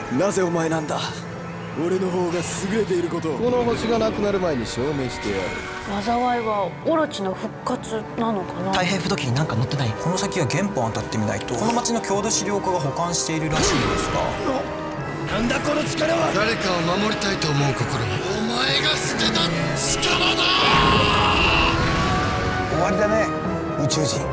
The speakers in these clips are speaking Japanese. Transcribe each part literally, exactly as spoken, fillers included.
なぜお前なんだ。俺の方が優れていることをこの星がなくなる前に証明してやる。 災いはオロチの復活なのかな。 太平不時になんか載ってない？この先は原本当たってみないと。この町の郷土資料課が保管しているらしいんですが。 なんだこの力は。 誰かを守りたいと思う心もお前が捨てた力だ。 終わりだね、宇宙人。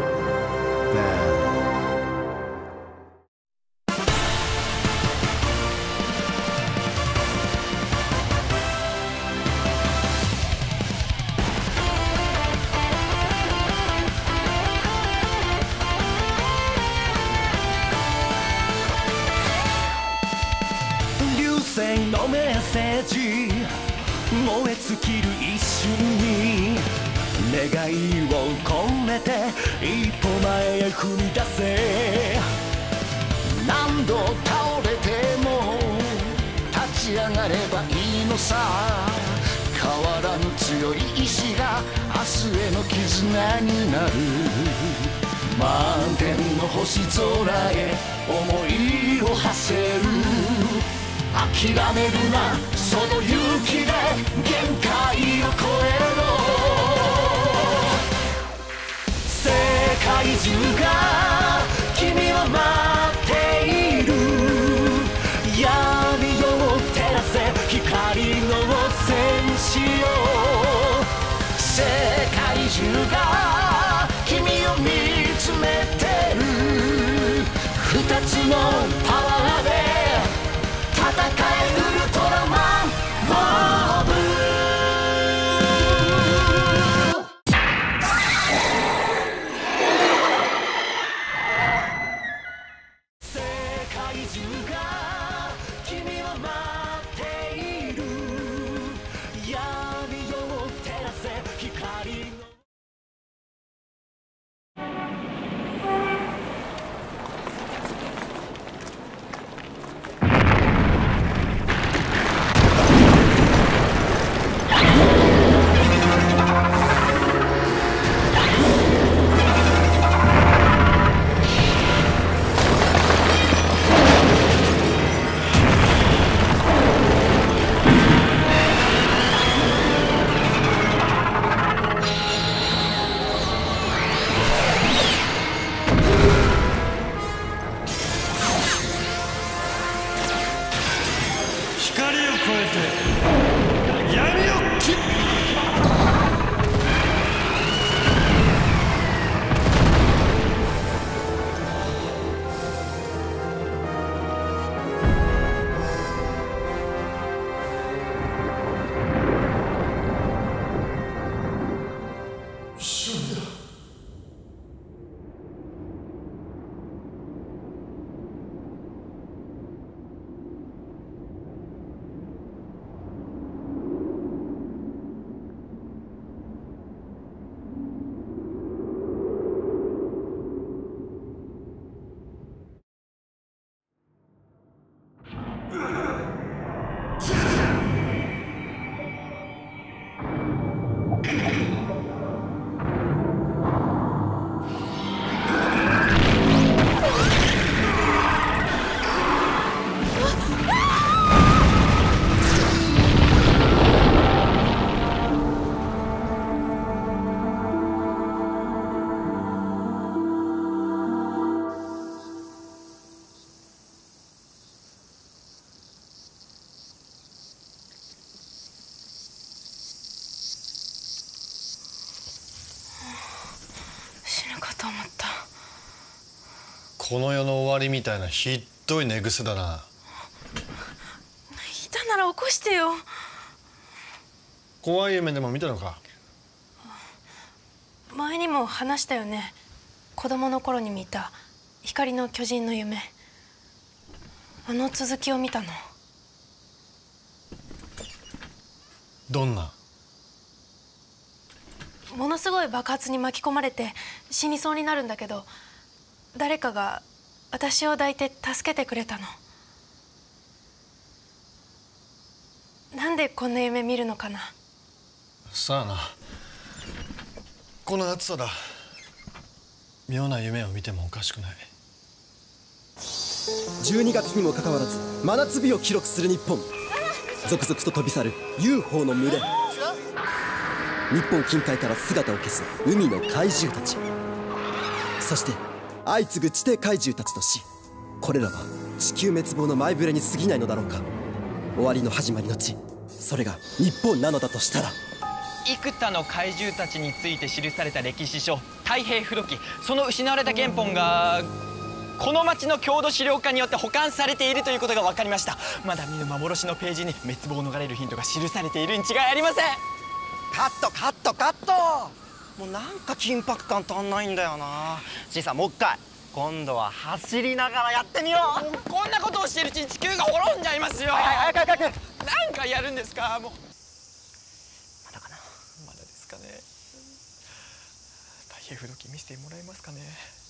のメッセージ燃え尽きる一瞬に願いを込めて一歩前へ踏み出せ。何度倒れても立ち上がればいいのさ。変わらぬ強い意志が明日への絆になる。満天の星空へ思いを馳せる。諦めるな、その勇気で限界を超えろ。世界中が君を待っている。闇を照らせ光の戦士よ。世界中が君を見つめてる。二つのパワーで戦えウルトラマンボブ。世界中が君を待っている。闇を照らせ光の。 光を超えて闇を切る。 と思った。 この世の終わりみたいなひっどい寝癖だな。 いたなら起こしてよ。 怖い夢でも見たのか。 前にも話したよね。子供の頃に見た光の巨人の夢。あの続きを見たの。 どんな？ ものすごい爆発に巻き込まれて死にそうになるんだけど、誰かが私を抱いて助けてくれたの。なんでこんな夢見るのかな。 さあな。この暑さだ。妙な夢を見てもおかしくない。 じゅうにがつにもかかわらず真夏日を記録する日本。続々と飛び去る ユーフォー の群れ。日本近海から姿を消す海の怪獣たち。そして相次ぐ地底怪獣たちの死。これらは地球滅亡の前触れに過ぎないのだろうか。終わりの始まりの地、それが日本なのだとしたら。 幾多の怪獣たちについて記された歴史書「太平風土記」、その失われた原本がこの町の郷土資料館によって保管されているということが分かりました。まだ見ぬ幻のページに滅亡を逃れるヒントが記されているに違いありません。 カットカットカット。もうなんか緊迫感足んないんだよな。じいさん、もう一回今度は走りながらやってみよう。 もうこんなことをしているうちに地球が滅んじゃいますよ。 はいはいはいはいはい。 何回やるんですか。もうまだかな。まだですかね。太平風土記見せてもらえますかね。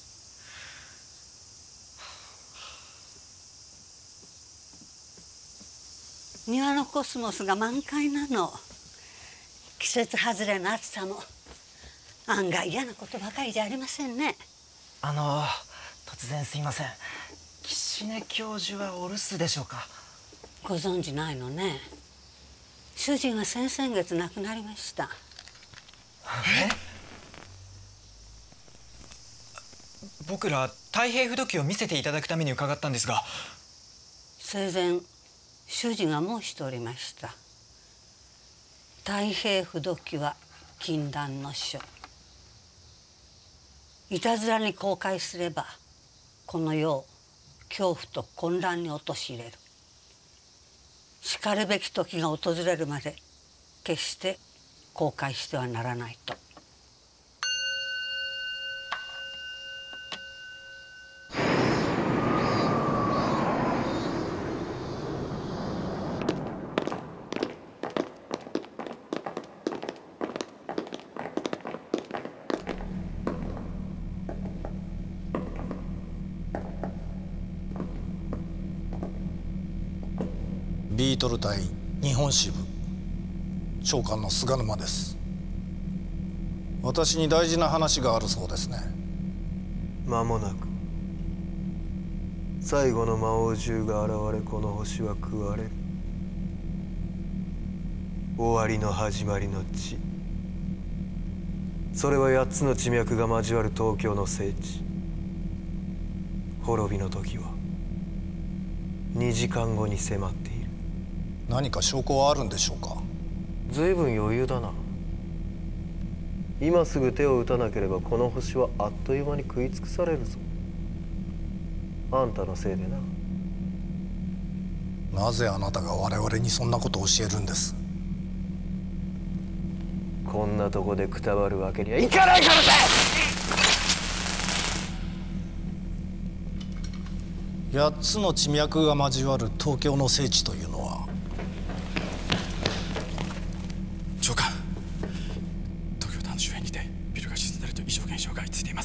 庭のコスモスが満開なの。季節外れの暑さも案外嫌なことばかりじゃありませんね。 あの突然すいません。岸根教授はお留守でしょうか。 ご存じないのね。主人は先々月亡くなりました。 え？僕ら太平風土記を見せていただくために伺ったんですが。 生前主人が申しておりました。太平風土記は禁断の書。いたずらに公開すればこの世を恐怖と混乱に陥れる。しかるべき時が訪れるまで決して公開してはならないと。 ビートル隊日本支部長官の菅沼です。私に大事な話があるそうですね。 間もなく最後の魔王獣が現れ、この星は食われる。終わりの始まりの地、それは八つの地脈が交わる東京の聖地。滅びの時はにじかんごに迫っている。 何か証拠はあるんでしょうか。 ずいぶん余裕だな。今すぐ手を打たなければこの星はあっという間に食い尽くされるぞ。あんたのせいでな。 なぜあなたが我々にそんなことを教えるんです。 こんなとこでくたばるわけにはいかないからだ。 八つの地脈が交わる東京の聖地というのは。 長官、東京タワーの周辺にてビルが沈んでいるという異常現象が相次いでいます。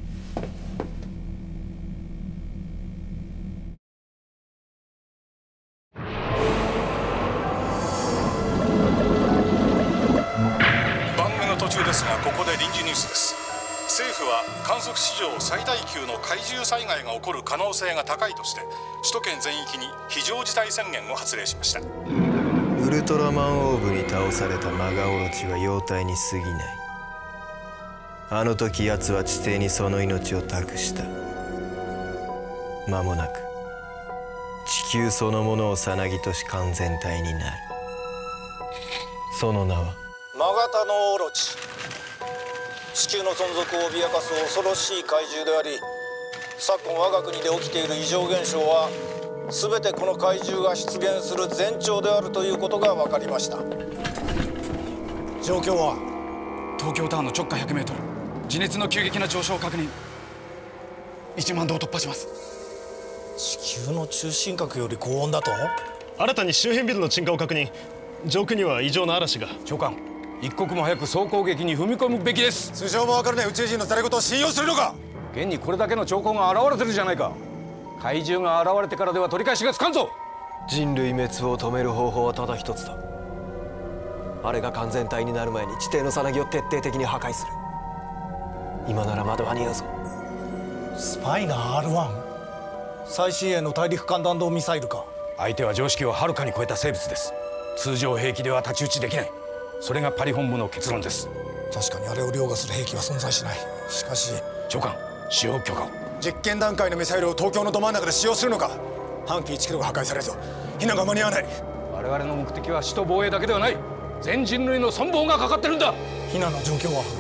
番組の途中ですが、ここで臨時ニュースです。政府は観測史上最大級の怪獣災害が起こる可能性が高いとして、首都圏全域に非常事態宣言を発令しました。 ウルトラマンオーブに倒されたマガオロチは妖体に過ぎない。あの時奴は地底にその命を託した。間もなく地球そのものをさなぎとし完全体になる。その名はマガタノオロチ。地球の存続を脅かす恐ろしい怪獣であり、昨今我が国で起きている異常現象は全てこの怪獣が出現する前兆であるということが分かりました。状況は東京タワーの直下ひゃくメートル、地熱の急激な上昇を確認。いちまんどを突破します。 地球の中心核より高温だと。 新たに周辺ビルの沈下を確認。上空には異常な嵐が。 長官、一刻も早く総攻撃に踏み込むべきです。 通常も分からない宇宙人のざれ言を信用するのか。 現にこれだけの兆候が現れてるじゃないか。怪獣が現れてからでは取り返しがつかんぞ。 人類滅亡を止める方法はただ一つだ。あれが完全体になる前に地底のさなぎを徹底的に破壊する。今ならまだ間に合うぞ。 スパイが アールワン？ 最新鋭の大陸間弾道ミサイルか。 相手は常識をはるかに超えた生物です。通常兵器では太刀打ちできない。それがパリ本部の結論です。 確かにあれを凌駕する兵器は存在しない。しかし長官、使用許可を。 実験段階のミサイルを東京のど真ん中で使用するのか。半径いちキロが破壊されると避難が間に合わない。 我々の目的は首都防衛だけではない。全人類の存亡がかかってるんだ。 避難の状況は？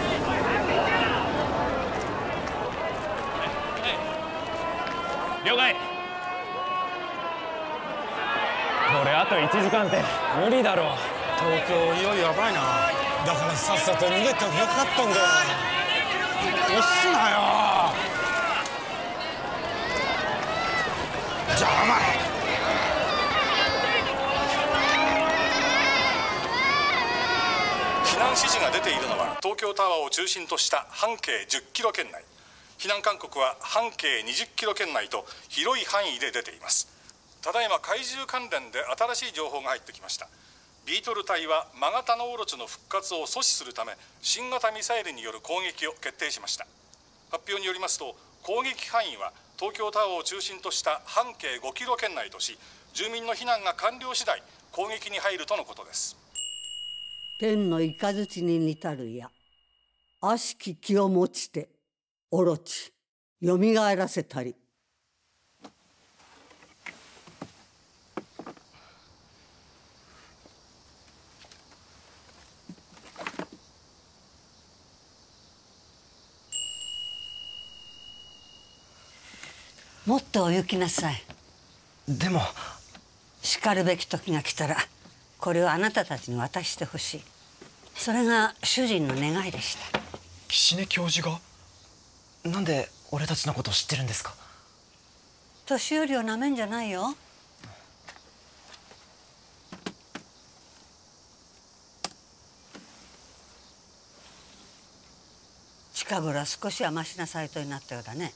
了解。これあといちじかんって無理だろう。 東京いよいよやばいな。だからさっさと逃げてよかったんだよ。押すなよ。邪魔。 避難指示が出ているのは東京タワーを中心とした半径じゅっキロ圏内。避難勧告は半径にじゅっキロ圏内と広い範囲で出ています。ただいま怪獣関連で新しい情報が入ってきました。ビートル隊はマガタノオロチの復活を阻止するため新型ミサイルによる攻撃を決定しました。発表によりますと攻撃範囲は東京タワーを中心とした半径ごキロ圏内とし、住民の避難が完了次第攻撃に入るとのことです。 天の雷に似たるや、悪しき気を持ちてオロチよみがえらせたり。もっとお行きなさい。 でもしかるべき時が来たらこれをあなたたちに渡してほしい。それが主人の願いでした。 岸根教授が？ なんで俺たちのことを知ってるんですか？ 年寄りをなめんじゃないよ。近頃は少しはマシなサイトになったようだね。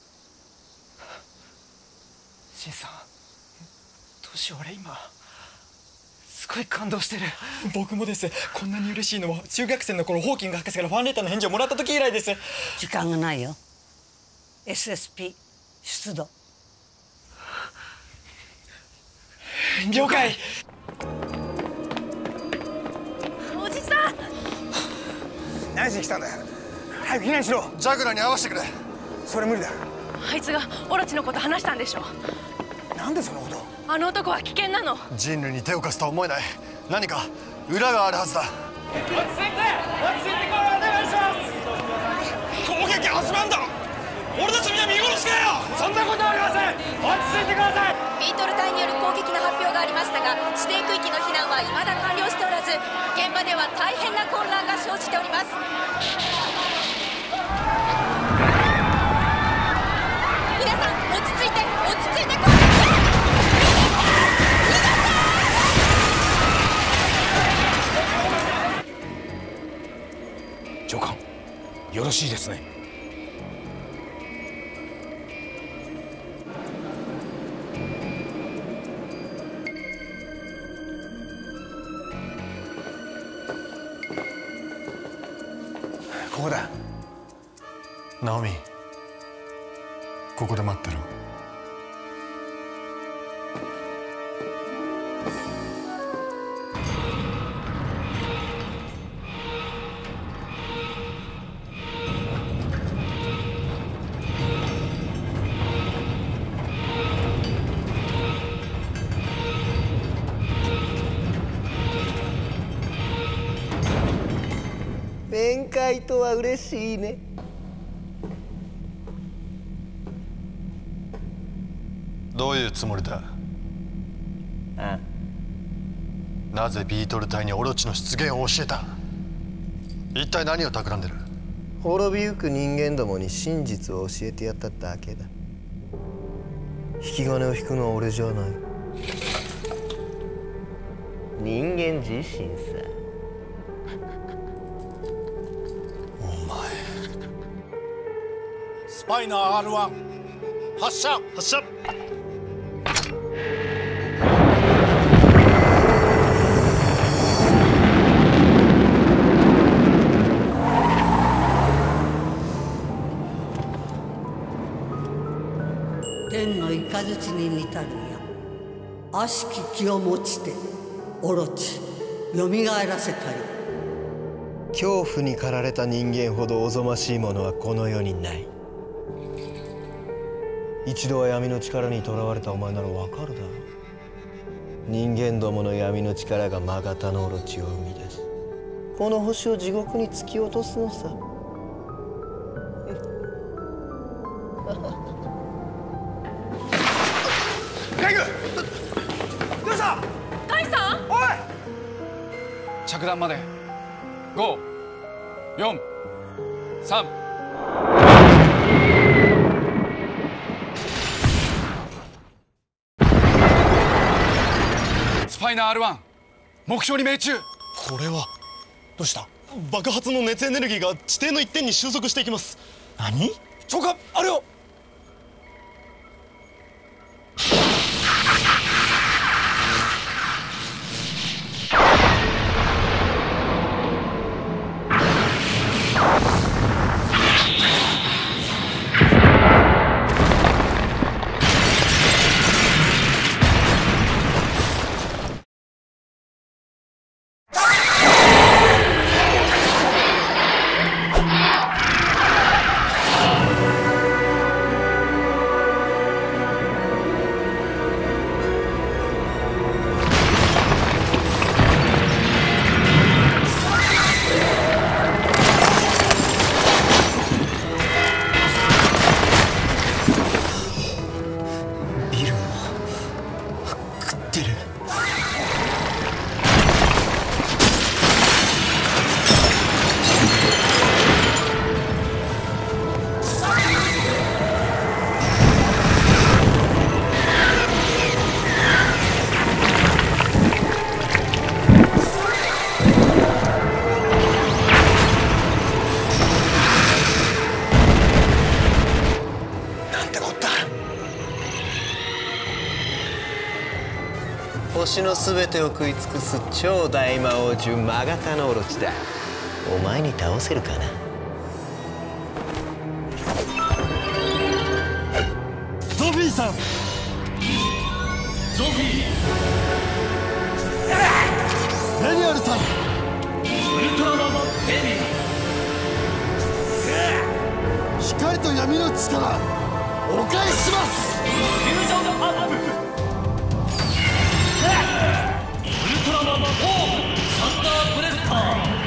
じいさん、どうしよう、俺今すごい感動してる。僕もです。こんなに嬉しいのは中学生の頃ホーキング博士からファンレターの返事をもらった時以来です。 時間がないよ。 エスエスピー 出動。 了解。 おじさん、 何しに来たんだよ。早く避難しろ。ジャグラーに会わせてくれ。それ無理だ。 あいつがオロチのこと話したんでしょ。 なんでそのこと。 あの男は危険なの。 人類に手を貸すとは思えない。何か裏があるはずだ。 落ち着いて落ち着いてこれお願いします。 攻撃始まんだろ。俺たちみんな見殺しかよ。 そんなことありません。落ち着いてください。 ビートル隊による攻撃の発表がありましたが、指定区域の避難は未だ完了しておらず、現場では大変な混乱が生じております。皆さん落ち着いて落ち着いてください。 長官、よろしいですね。 ここだ。ナオミ、ここで待ってろ。 面会とは嬉しいね。 どういうつもりだ。 ああ、 なぜビートル隊にオロチの出現を教えた。一体何を企んでる。 滅びゆく人間どもに真実を教えてやっただけだ。引き金を引くのは俺じゃない。人間自身さ。 スパイナー アールワン 発射発射。 天の雷に似たるや。悪しき気を持ちてオロチよみがえらせたり。 恐怖に駆られた人間ほどおぞましいものはこの世にない。一度は闇の力にとらわれたお前ならわかるだろう。人間どもの闇の力がマガタノオロチを生み出し、この星を地獄に突き落とすのさ。 レグ！どうした？ カイさん？ おい！着弾までご、よん、さん。スパイナー アールワン 目標に命中。 これはどうした？爆発の熱エネルギーが地底の一点に収束していきます。 何？長官、あれを。 星のすべてを食い尽くす超大魔王獣マガタノオロチだ。お前に倒せるかな？ ゾフィーさん。ゾフィー。レニアルさん。ウルトラマンレニア。光と闇の力お返しします。フュージョンアップ。ウルトラマンオーブサンダーブレスター。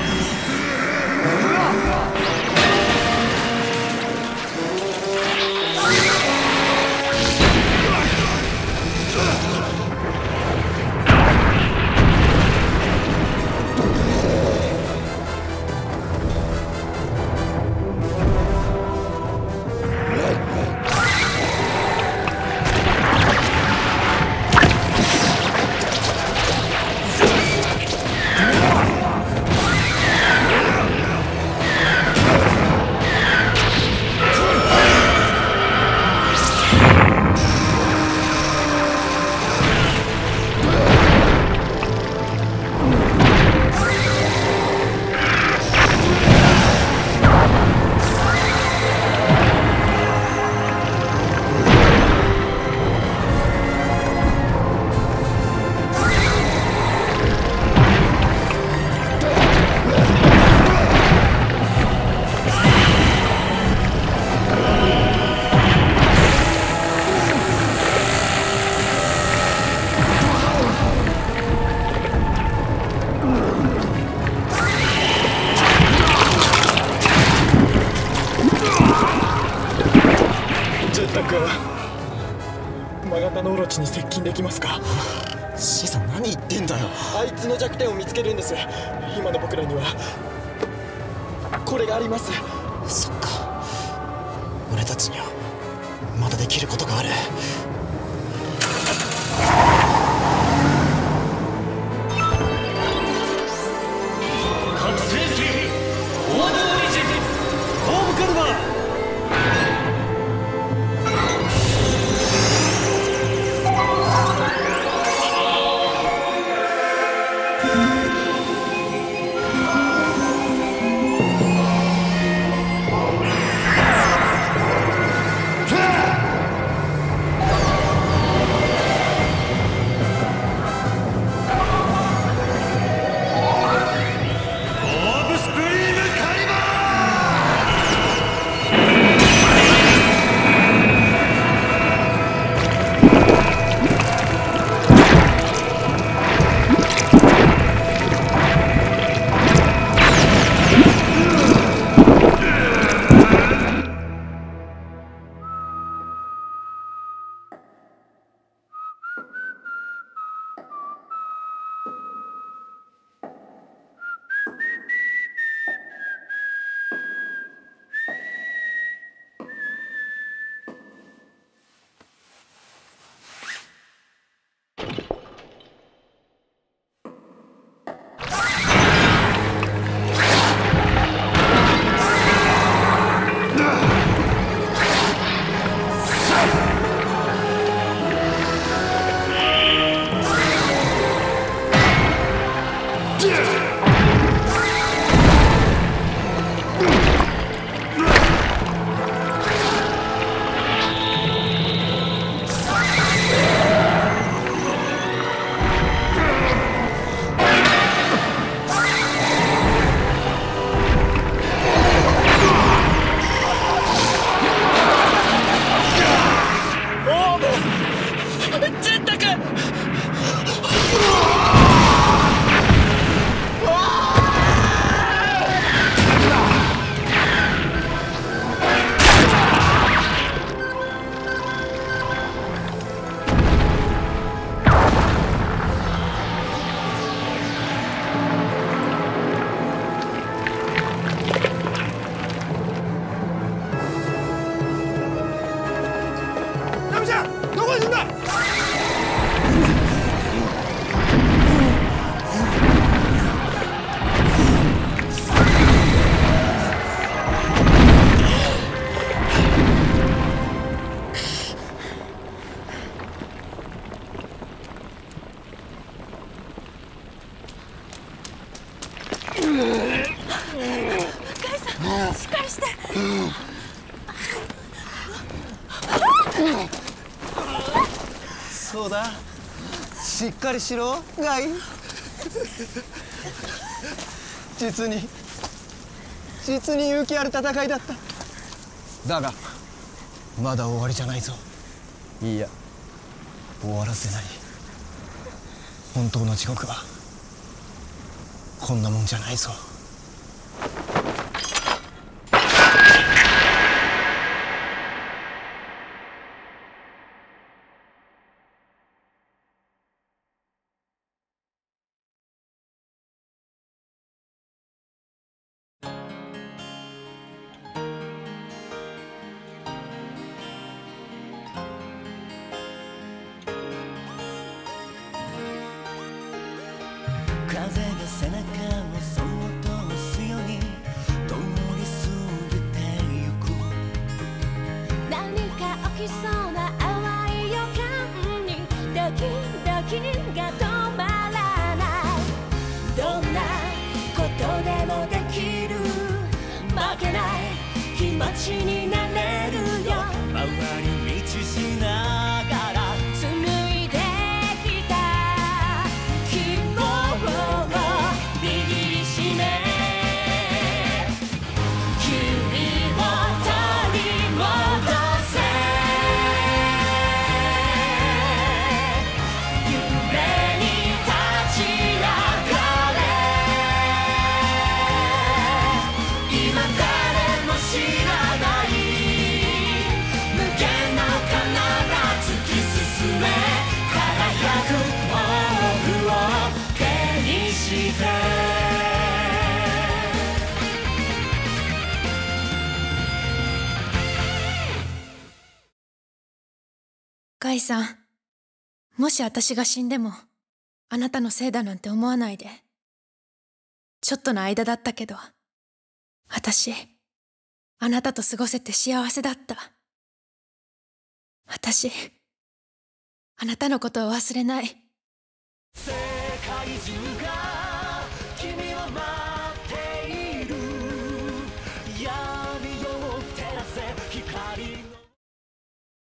マガタノオロチに接近できますか？ シさん何言ってんだよ。あいつの弱点を見つけるんです。今の僕らにはこれがあります。 そっか、俺たちにはまだできることがある。 覚醒するオードオリジンホームカルバー。 ちゃんどこ行くんだ。 しっかりして。 そうだ、しっかりしろガイ。実に実に勇気ある戦いだった。だがまだ終わりじゃないぞ。いいや、終わらせない。本当の地獄はこんなもんじゃないぞ。 風が背中をそっと押すように通り過ぎてゆく。何か起きそうな淡い予感にドキドキが止まらない。どんなことでもできる、負けない気持ちになれるよ。回り道しながら紡いできた希望を握りしめ、君を取り戻せ。夢に立ち上がれ。今誰も知らない無限の彼方突き進め、輝く抱負を手にして。 ガイさん、もし私が死んでもあなたのせいだなんて思わないで。ちょっとの間だったけど、私あなたと過ごせて幸せだった。私あなたのことを忘れない。 世界中が